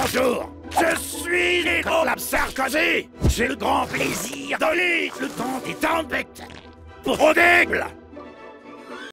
Bonjour, je suis Nicolas Sarkozy. J'ai le grand plaisir de lire le temps des tempêtes. Prodigue